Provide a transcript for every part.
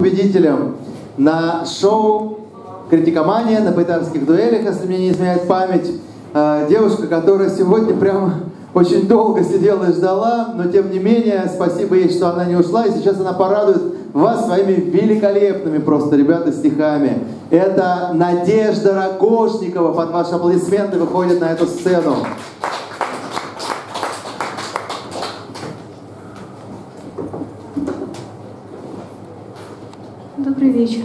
победителем на шоу «Критикомания» на поэтарских дуэлях, если мне не изменяет память. Девушка, которая сегодня прямо очень долго сидела и ждала, но тем не менее, спасибо ей, что она не ушла, и сейчас она порадует вас своими великолепными просто, ребята, стихами. Это Надежда Рогожникова, под ваши аплодисменты выходит на эту сцену. Добрый вечер.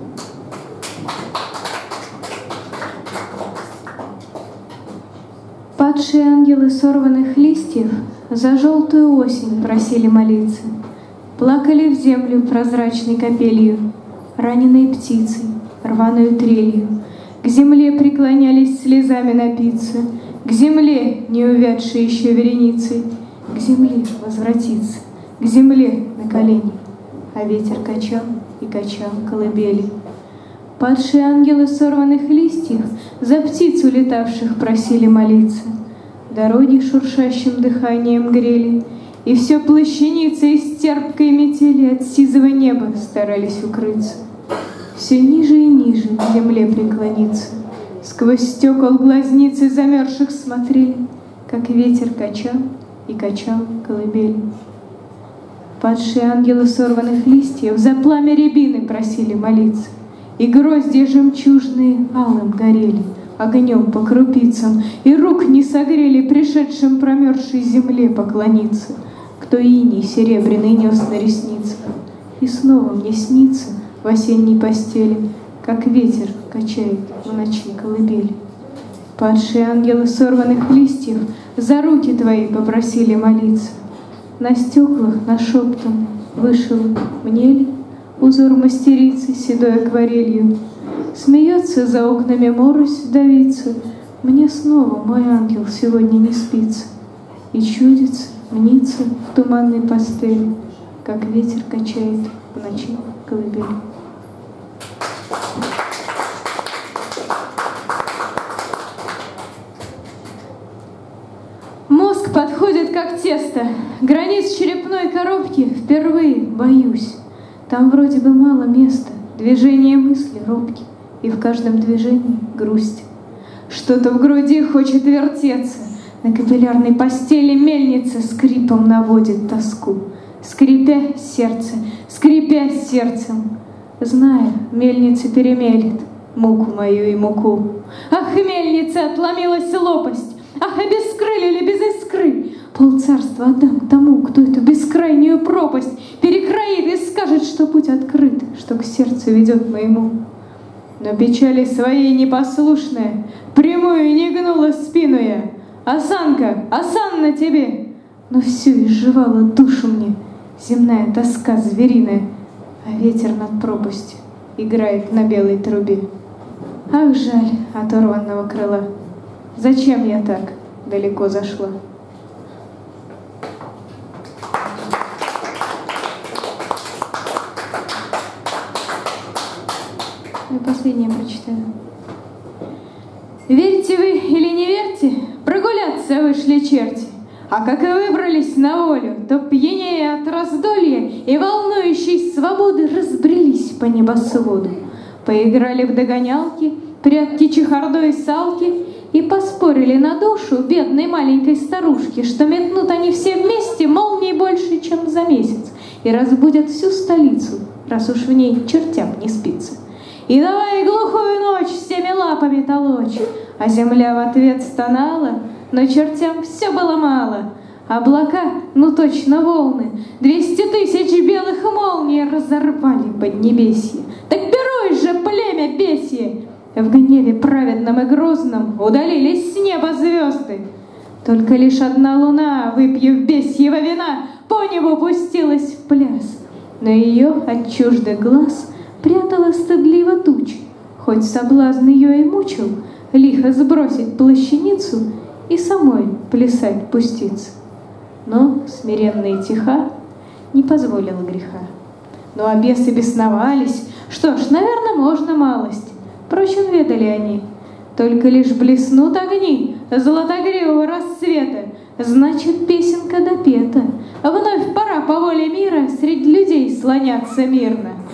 Падшие ангелы сорванных листьев за желтую осень просили молиться. Плакали в землю прозрачной капелью, раненые птицей, рваную трелью. К земле преклонялись слезами напиться, к земле, не увядшей еще вереницей, к земле возвратиться, к земле на колени. А ветер качал и качал колыбели. Падшие ангелы сорванных листьев за птиц улетавших просили молиться. Дороги шуршащим дыханием грели, и все плащаницы из терпкой метели от сизого неба старались укрыться. Все ниже и ниже к земле преклониться. Сквозь стекол глазницы замерзших смотрели, как ветер качал и качал колыбели. Падшие ангелы сорванных листьев за пламя рябины просили молиться, и гроздья жемчужные алым горели огнем по крупицам, и рук не согрели пришедшим промерзшей земле поклониться, кто иней серебряный нес на ресницах. И снова мне снится в осенней постели, как ветер качает в ночи колыбель. Падшие ангелы сорванных листьев за руки твои попросили молиться. На стеклах нашептан вышел мне ли узор мастерицы седой акварелью. Смеется за окнами морось вдовица, мне снова мой ангел сегодня не спится. И чудится, мнится в туманной пастели, как ветер качает в ночи колыбель. Мозг подходит как тесто, границ черепной коробки впервые боюсь. Там вроде бы мало места, движение мысли робки, и в каждом движении грусть. Что-то в груди хочет вертеться, на капиллярной постели мельница скрипом наводит тоску, скрипя сердцем, зная, мельница перемелет муку мою и муку. Ах, мельница, отломилась лопасть, ах, обескрылили без искры. Полцарства отдам тому, кто эту бескрайнюю пропасть перекроит и скажет, что путь открыт, что к сердцу ведет моему. Но печали своей непослушная, прямую не гнула спину я. Осанка, осанна тебе! Но всю изживала душу мне земная тоска звериная, а ветер над пропастью играет на белой трубе. Ах, жаль оторванного крыла, зачем я так далеко зашла? И последнее прочитаю. Верьте вы или не верьте, прогуляться вышли черти, а как и выбрались на волю, то пьянее от раздолья и волнующей свободы разбрелись по небосводу. Поиграли в догонялки, прятки, чехарду и салки и поспорили на душу бедной маленькой старушки, что метнут они все вместе молнии больше, чем за месяц, и разбудят всю столицу, раз уж в ней чертям не спится. И давай глухую ночь всеми лапами толочь, а земля в ответ стонала, но чертям все было мало. Облака, ну точно волны, 200 000 белых молний разорвали поднебесье. Так пируй же, племя бесье! В гневе праведном и грозном удалились с неба звезды. Только лишь одна луна, выпьев бесьего вина, по небу пустилась в пляс. Но ее от чуждых глаз прятала стыдливо туч, хоть соблазн ее и мучил, лихо сбросить плащаницу и самой плясать пуститься. Но смиренная и тиха не позволила греха. Ну а бесы бесновались, что ж, наверное, можно малость. Впрочем, ведали они, только лишь блеснут огни золотогривого рассвета, значит, песенка допета. Вновь пора по воле мира среди людей слоняться мирно.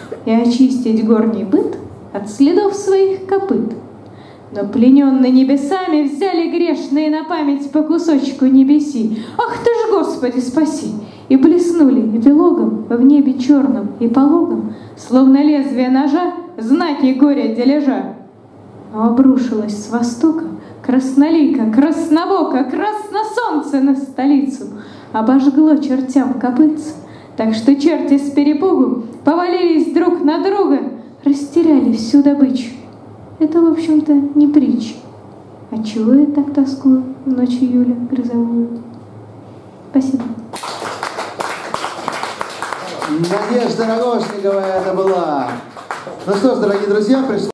и очистить горний быт от следов своих копыт. Но плененные небесами взяли грешные на память по кусочку небеси. Ах ты ж, Господи, спаси! И блеснули эпилогом в небе черном и пологом, словно лезвие ножа, знаки горя дележа. Но обрушилось с востока краснолико, краснобоко, красно солнце на столицу, обожгло чертям копытца, так что черти с перепугу повалились друг на друга, растеряли всю добычу. Это, в общем-то, не притча. Отчего я так тоскую в ночь июля грозовую? Спасибо. Надежда Рогожникова это была. Ну что ж, дорогие друзья, пришло